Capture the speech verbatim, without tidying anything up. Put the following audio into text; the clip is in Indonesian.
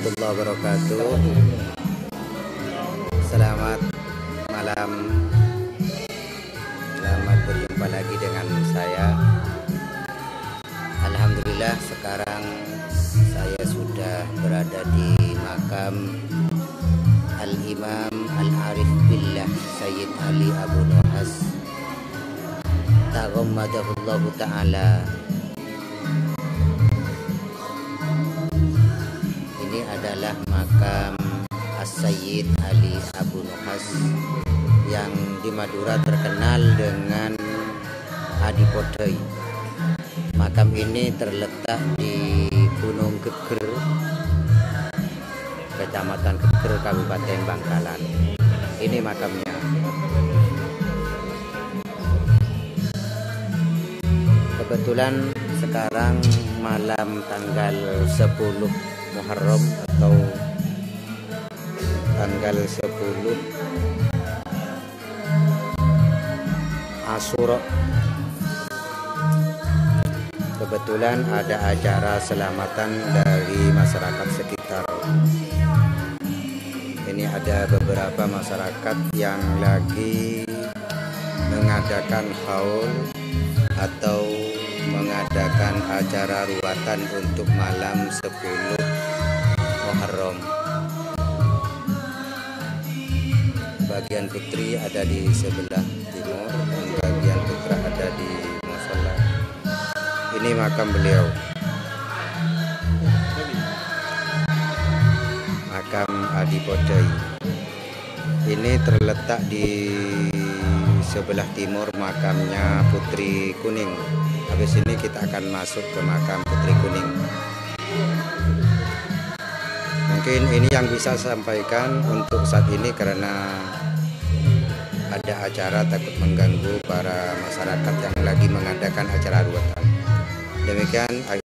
warahmatullahi wabarakatuh. Selamat malam. Selamat berjumpa lagi dengan saya. Alhamdulillah sekarang saya sudah berada di makam Al-Imam Al-Arif Billah Sayyid Ali Abu Nuhas Taghammadahullahu ta'ala. Ini adalah makam As-Sayyid Ali Abu Nuhas yang di Madura terkenal dengan Adipodoi. Makam ini terletak di Gunung Geger, Kecamatan Geger, Kabupaten Bangkalan. Ini makamnya. Kebetulan sekarang malam tanggal sepuluh Muharram atau tanggal sepuluh Asyura. Kebetulan ada acara selamatan dari masyarakat sekitar. Ini ada beberapa masyarakat yang lagi mengadakan haul atau mengadakan acara ruatan untuk malam sepuluh Muharram. Bagian putri ada di sebelah timur dan bagian putra ada di musola. Ini makam beliau, makam Adipodoi. Ini terletak di sebelah timur makamnya Putri Kuning. Habis ini kita akan masuk ke makam Putri Kuning. Mungkin ini yang bisa saya sampaikan untuk saat ini karena ada acara, takut mengganggu para masyarakat yang lagi mengadakan acara ruatan. Demikian.